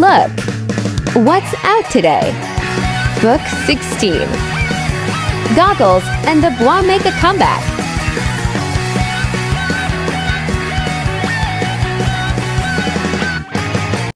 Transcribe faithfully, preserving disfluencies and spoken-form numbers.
look! What's out today? Book sixteen. Goggles and the Bois make a comeback.